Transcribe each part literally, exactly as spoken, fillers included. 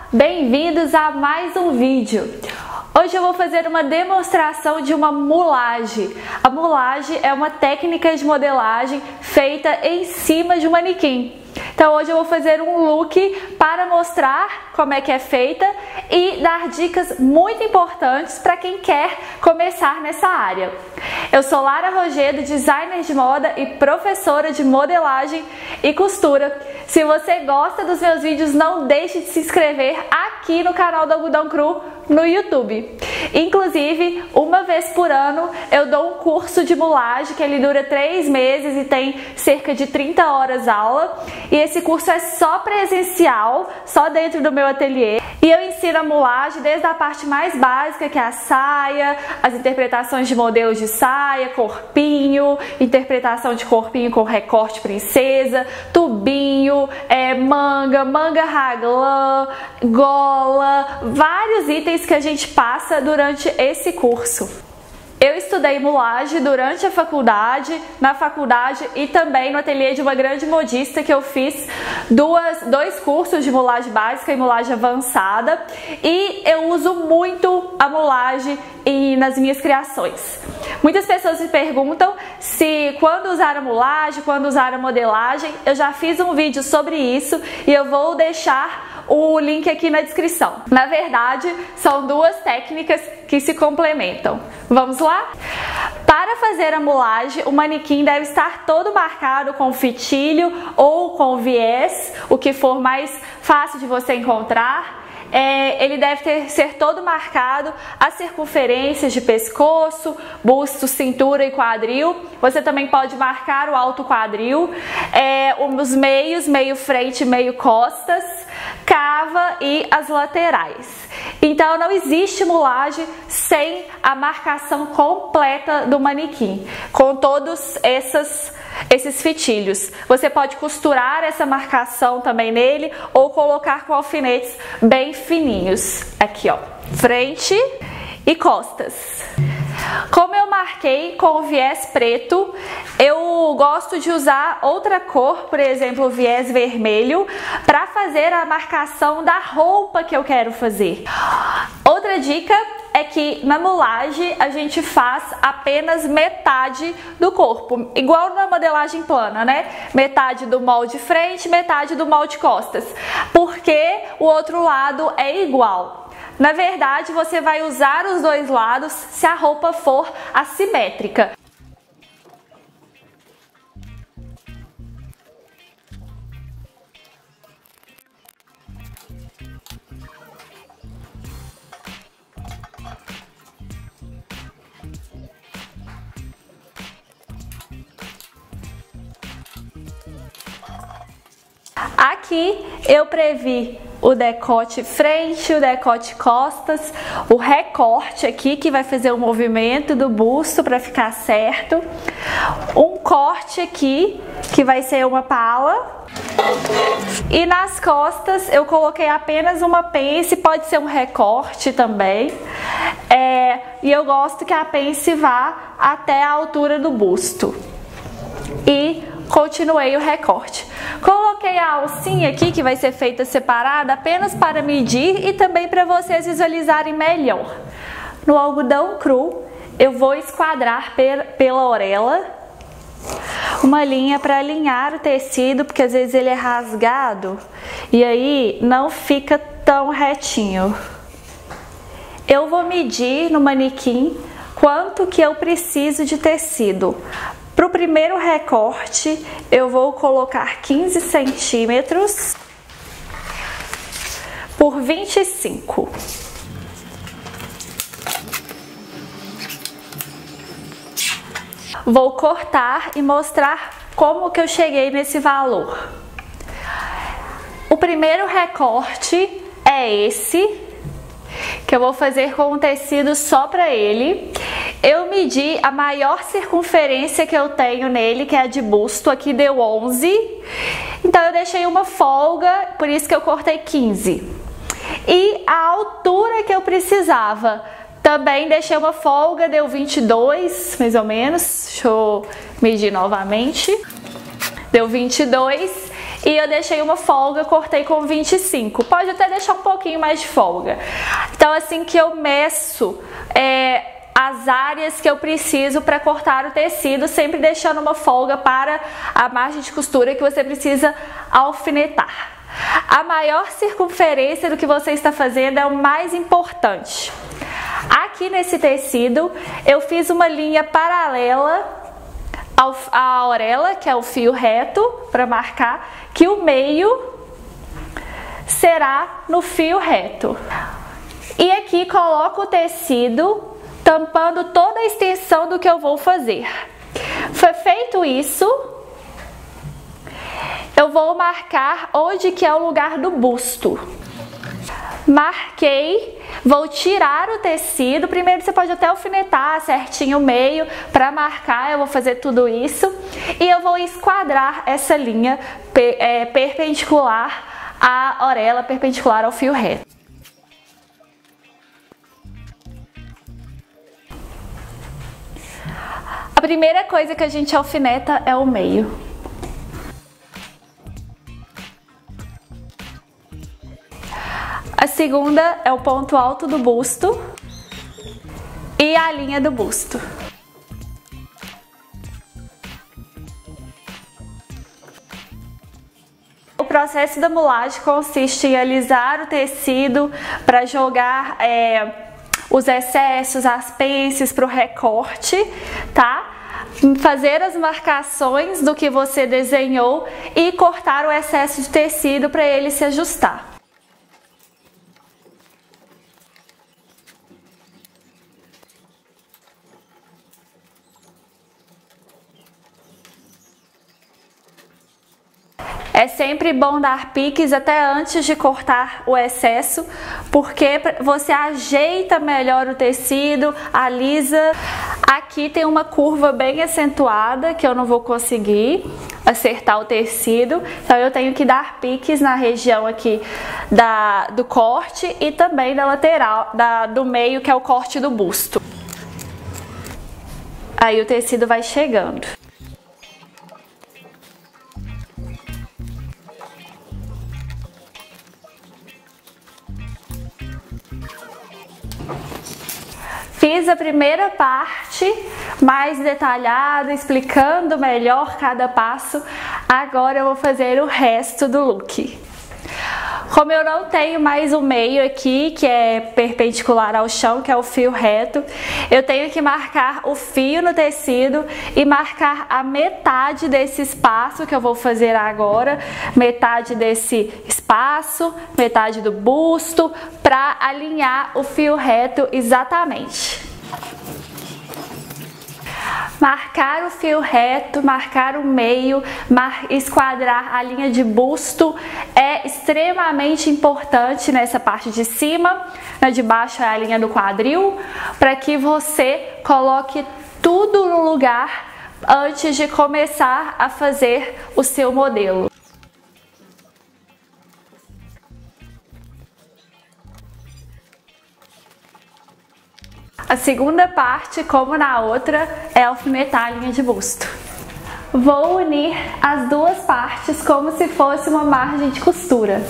Bem-vindos a mais um vídeo. Hoje eu vou fazer uma demonstração de uma mulagem. A mulagem é uma técnica de modelagem feita em cima de um manequim. Então hoje eu vou fazer um look para mostrar como é que é feita e dar dicas muito importantes para quem quer começar nessa área. Eu sou Lara Rogedo, designer de moda e professora de modelagem e costura. Se você gosta dos meus vídeos, não deixe de se inscrever aqui no canal do Algodão Cru no YouTube. Inclusive, uma vez por ano eu dou um curso de mulagem que ele dura três meses e tem cerca de trinta horas aula. E esse curso é só presencial, só dentro do meu ateliê. E eu ensino a mulagem desde a parte mais básica, que é a saia, as interpretações de modelos de saia, corpinho, interpretação de corpinho com recorte princesa, tubinho, é, manga, manga raglan, gola, vários itens que a gente passa durante esse curso. Eu estudei mulagem durante a faculdade, na faculdade e também no ateliê de uma grande modista que eu fiz duas, dois cursos de mulagem básica e mulagem avançada, e eu uso muito a mulagem e nas minhas criações. Muitas pessoas me perguntam se quando usar a mulagem, quando usar a modelagem. Eu já fiz um vídeo sobre isso e eu vou deixar o link aqui na descrição. Na verdade, são duas técnicas que se complementam. Vamos lá? Para fazer a mulagem, o manequim deve estar todo marcado com fitilho ou com viés, o que for mais fácil de você encontrar. É, ele deve ter, ser todo marcado, as circunferências de pescoço, busto, cintura e quadril. Você também pode marcar o alto quadril, é, os meios, meio frente, meio costas, cava e as laterais. Então não existe mulagem sem a marcação completa do manequim, com todos essas, esses fitilhos. Você pode costurar essa marcação também nele ou colocar com alfinetes bem fininhos. Aqui, ó, frente e costas. Como eu marquei com o viés preto, eu gosto de usar outra cor, por exemplo, o viés vermelho, para fazer a marcação da roupa que eu quero fazer. Outra dica é que na mulagem a gente faz apenas metade do corpo, igual na modelagem plana, né? Metade do molde frente, metade do molde costas, porque o outro lado é igual. Na verdade, você vai usar os dois lados se a roupa for assimétrica. Aqui eu previ o decote frente, o decote costas, o recorte aqui que vai fazer o movimento do busto para ficar certo, um corte aqui que vai ser uma pala, e nas costas eu coloquei apenas uma pence, pode ser um recorte também, é, e eu gosto que a pence vá até a altura do busto. E continuei o recorte. Coloquei a alcinha aqui que vai ser feita separada apenas para medir e também para vocês visualizarem melhor. No algodão cru eu vou esquadrar pela orelha uma linha para alinhar o tecido, porque às vezes ele é rasgado e aí não fica tão retinho. Eu vou medir no manequim quanto que eu preciso de tecido. Para o primeiro recorte, eu vou colocar quinze centímetros por vinte e cinco. Vou cortar e mostrar como que eu cheguei nesse valor. O primeiro recorte é esse, que eu vou fazer com um tecido só para ele. Eu medi a maior circunferência que eu tenho nele, que é a de busto, aqui deu onze. Então eu deixei uma folga, por isso que eu cortei quinze. E a altura que eu precisava, também deixei uma folga, deu vinte e dois, mais ou menos. Deixa eu medir novamente. Deu vinte e dois. e eu deixei uma folga, cortei com vinte e cinco. Pode até deixar um pouquinho mais de folga. Então assim que eu meço é, as áreas que eu preciso para cortar o tecido, sempre deixando uma folga para a margem de costura que você precisa alfinetar. A maior circunferência do que você está fazendo é o mais importante. Aqui nesse tecido eu fiz uma linha paralela à orelha, que é o fio reto, para marcar que o meio será no fio reto. E aqui coloco o tecido tampando toda a extensão do que eu vou fazer. Foi feito isso, eu vou marcar onde que é o lugar do busto. Marquei, vou tirar o tecido. Primeiro você pode até alfinetar certinho o meio para marcar. Eu vou fazer tudo isso e eu vou esquadrar essa linha é, perpendicular à orelha, perpendicular ao fio reto. A primeira coisa que a gente alfineta é o meio. A segunda é o ponto alto do busto e a linha do busto. O processo da mulagem consiste em alisar o tecido para jogar é, os excessos, as pences para o recorte, tá? Fazer as marcações do que você desenhou e cortar o excesso de tecido para ele se ajustar. É sempre bom dar piques até antes de cortar o excesso, porque você ajeita melhor o tecido, alisa. Aqui tem uma curva bem acentuada que eu não vou conseguir acertar o tecido, então eu tenho que dar piques na região aqui da, do corte e também da lateral, da, do meio, que é o corte do busto. Aí o tecido vai chegando. Fiz a primeira parte mais detalhada, explicando melhor cada passo. Agora eu vou fazer o resto do look. Como eu não tenho mais o meio aqui, que é perpendicular ao chão, que é o fio reto, eu tenho que marcar o fio no tecido e marcar a metade desse espaço que eu vou fazer agora, metade desse espaço, metade do busto, para alinhar o fio reto exatamente. Marcar o fio reto, marcar o meio, mar... esquadrar a linha de busto é extremamente importante nessa parte de cima. Na de baixo é a linha do quadril, para que você coloque tudo no lugar antes de começar a fazer o seu modelo. A segunda parte, como na outra, é alfinetar a linha de busto. Vou unir as duas partes como se fosse uma margem de costura.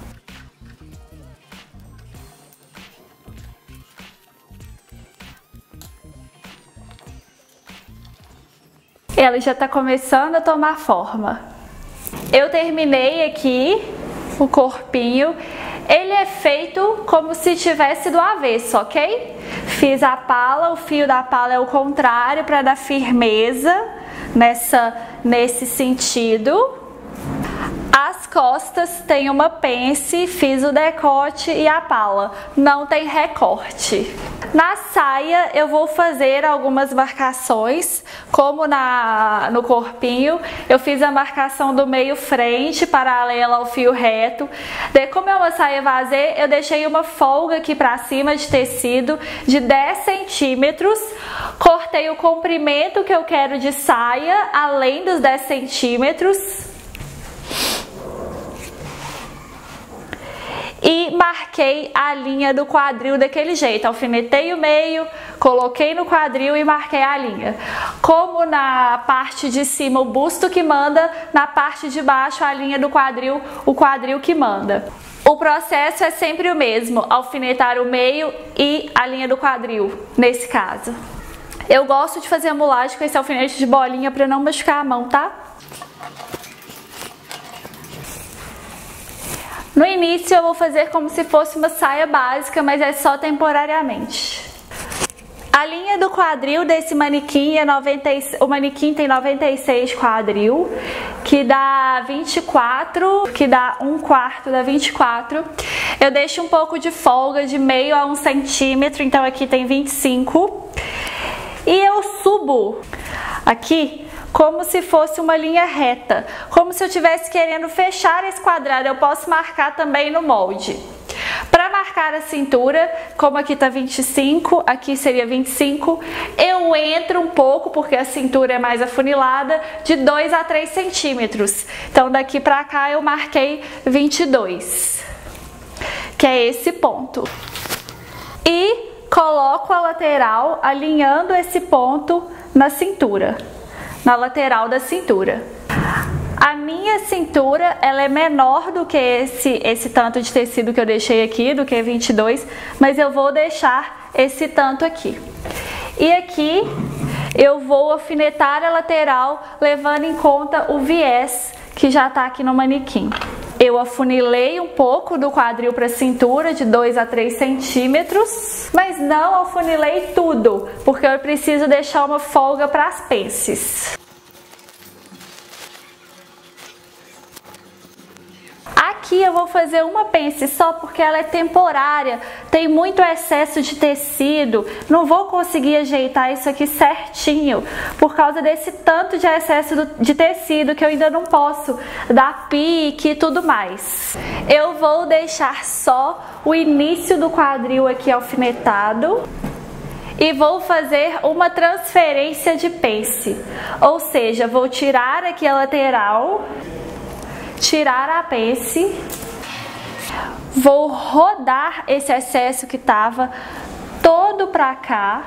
Ela já está começando a tomar forma. Eu terminei aqui o corpinho. Ele é feito como se tivesse do avesso, ok? Fiz a pala, o fio da pala é o contrário para dar firmeza nessa, nesse sentido. As costas tem uma pence, fiz o decote e a pala, não tem recorte. Na saia eu vou fazer algumas marcações, como na, no corpinho, eu fiz a marcação do meio frente, paralela ao fio reto. De, como é uma saia vazê, eu deixei uma folga aqui pra cima de tecido de dez centímetros, cortei o comprimento que eu quero de saia, além dos dez centímetros. e marquei a linha do quadril daquele jeito. Alfinetei o meio, coloquei no quadril e marquei a linha. Como na parte de cima o busto que manda, na parte de baixo a linha do quadril, o quadril que manda. O processo é sempre o mesmo, alfinetar o meio e a linha do quadril, nesse caso. Eu gosto de fazer a mulagem com esse alfinete de bolinha para não machucar a mão, tá? No início eu vou fazer como se fosse uma saia básica, mas é só temporariamente. A linha do quadril desse manequim é noventa, o manequim tem noventa e seis quadril, que dá vinte e quatro, que dá um quarto, dá vinte e quatro. Eu deixo um pouco de folga de meio a um centímetro, então aqui tem vinte e cinco. E eu subo aqui como se fosse uma linha reta, como se eu estivesse querendo fechar esse quadrado. Eu posso marcar também no molde. Para marcar a cintura, como aqui tá vinte e cinco, aqui seria vinte e cinco, eu entro um pouco, porque a cintura é mais afunilada, de dois a três centímetros. Então daqui para cá eu marquei vinte e dois, que é esse ponto. E coloco a lateral alinhando esse ponto na cintura, na lateral da cintura. A minha cintura, ela é menor do que esse, esse tanto de tecido que eu deixei aqui, do que vinte e dois, mas eu vou deixar esse tanto aqui. E aqui eu vou alfinetar a lateral, levando em conta o viés que já tá aqui no manequim. Eu afunilei um pouco do quadril para a cintura, de dois a três centímetros, mas não afunilei tudo, porque eu preciso deixar uma folga para as pences. Aqui eu vou fazer uma pence só porque ela é temporária, tem muito excesso de tecido, não vou conseguir ajeitar isso aqui certinho por causa desse tanto de excesso de tecido que eu ainda não posso dar pique e tudo mais. Eu vou deixar só o início do quadril aqui alfinetado e vou fazer uma transferência de pence, ou seja, vou tirar aqui a lateral, tirar a pence, vou rodar esse excesso que tava todo pra cá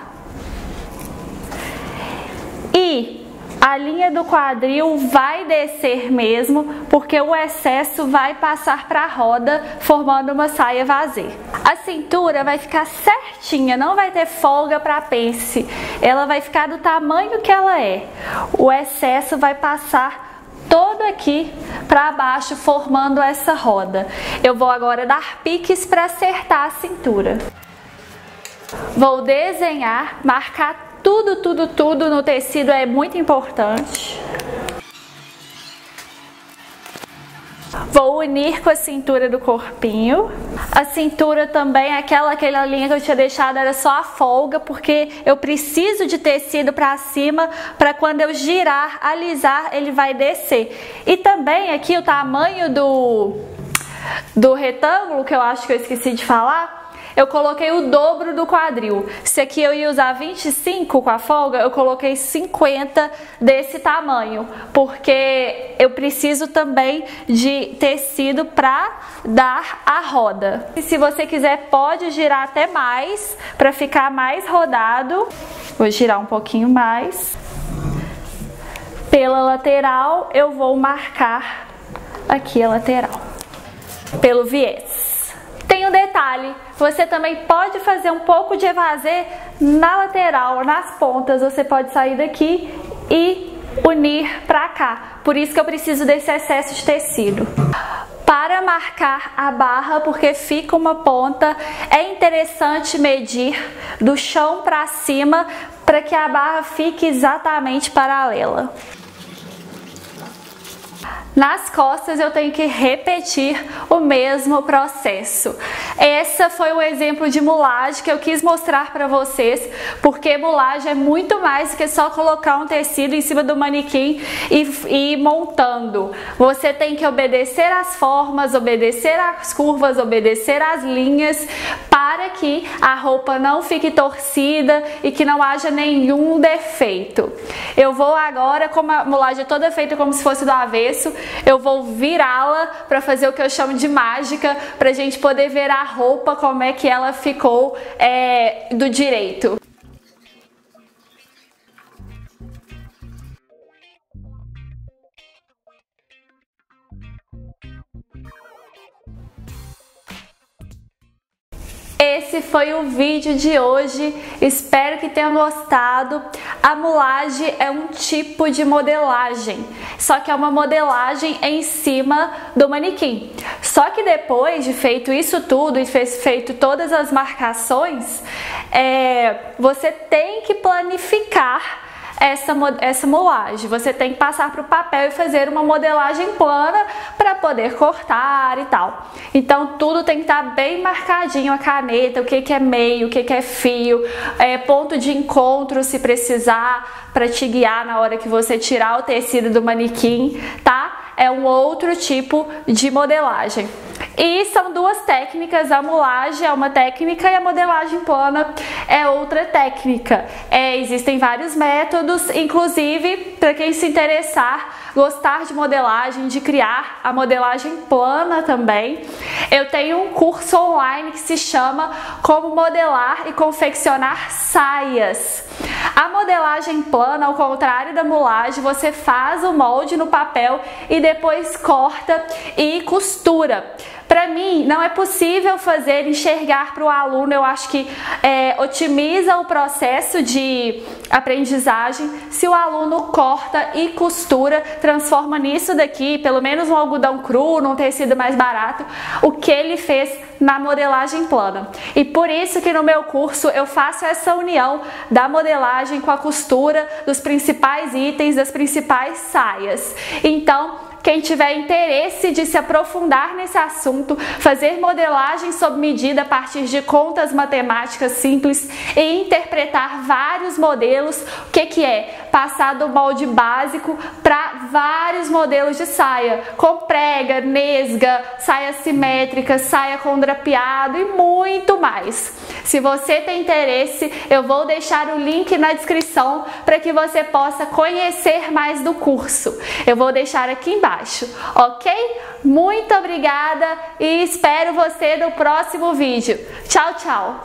e a linha do quadril vai descer mesmo, porque o excesso vai passar pra roda, formando uma saia vazê. A cintura vai ficar certinha, não vai ter folga pra pence, ela vai ficar do tamanho que ela é. O excesso vai passar todo aqui para baixo, formando essa roda. Eu vou agora dar piques para acertar a cintura. Vou desenhar, marcar tudo, tudo, tudo no tecido, é muito importante. Vou unir com a cintura do corpinho. A cintura também, aquela, aquela linha que eu tinha deixado era só a folga, porque eu preciso de tecido para cima, para quando eu girar, alisar, ele vai descer. E também aqui o tamanho do, do retângulo, que eu acho que eu esqueci de falar, eu coloquei o dobro do quadril. Se aqui eu ia usar vinte e cinco com a folga, eu coloquei cinquenta desse tamanho, porque eu preciso também de tecido para dar a roda. E se você quiser, pode girar até mais, para ficar mais rodado. Vou girar um pouquinho mais. Pela lateral, eu vou marcar aqui a lateral, pelo viés. Tem um detalhe, você também pode fazer um pouco de evasê na lateral, nas pontas. Você pode sair daqui e unir pra cá. Por isso que eu preciso desse excesso de tecido. Para marcar a barra, porque fica uma ponta, é interessante medir do chão pra cima para que a barra fique exatamente paralela. Nas costas eu tenho que repetir o mesmo processo. Essa foi o exemplo de mulagem que eu quis mostrar para vocês, porque mulagem é muito mais do que só colocar um tecido em cima do manequim e, e ir montando. Você tem que obedecer às formas, obedecer às curvas, obedecer às linhas para para que a roupa não fique torcida e que não haja nenhum defeito. Eu vou agora, como a mulagem é toda feita como se fosse do avesso, eu vou virá-la para fazer o que eu chamo de mágica, para a gente poder ver a roupa como é que ela ficou é, do direito. Esse foi o vídeo de hoje, espero que tenham gostado. A mulagem é um tipo de modelagem, só que é uma modelagem em cima do manequim. Só que depois de feito isso tudo e feito todas as marcações, é, você tem que planificar Essa, essa mulagem. Você tem que passar para o papel e fazer uma modelagem plana para poder cortar e tal. Então tudo tem que estar bem marcadinho, a caneta, o que, que é meio, o que, que é fio, é, ponto de encontro se precisar para te guiar na hora que você tirar o tecido do manequim, tá? É um outro tipo de modelagem. E são duas técnicas, a mulagem é uma técnica e a modelagem plana é outra técnica. É, existem vários métodos, inclusive para quem se interessar, gostar de modelagem, de criar a modelagem plana também. Eu tenho um curso online que se chama Como Modelar e Confeccionar Saias. A modelagem plana, ao contrário da mulagem, você faz o molde no papel e depois corta e costura. Para mim, não é possível fazer enxergar para o aluno, eu acho que é, otimiza o processo de aprendizagem se o aluno corta e costura, transforma nisso daqui, pelo menos um algodão cru, num tecido mais barato, o que ele fez na modelagem plana. E por isso que no meu curso eu faço essa união da modelagem com a costura dos principais itens, das principais saias. Então, quem tiver interesse de se aprofundar nesse assunto, fazer modelagem sob medida a partir de contas matemáticas simples e interpretar vários modelos, o que que é? Passar do molde básico para vários modelos de saia, com prega, nesga, saia simétrica, saia com drapeado e muito mais. Se você tem interesse, eu vou deixar o link na descrição para que você possa conhecer mais do curso. Eu vou deixar aqui embaixo, ok? Muito obrigada e espero você no próximo vídeo. Tchau, tchau!